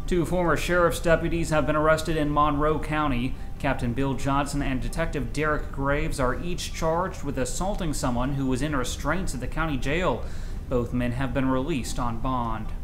Two former sheriff's deputies have been arrested in Monroe County. Captain Bill Johnson and Detective Derrick Graves are each charged with assaulting someone who was in restraints at the county jail. Both men have been released on bond.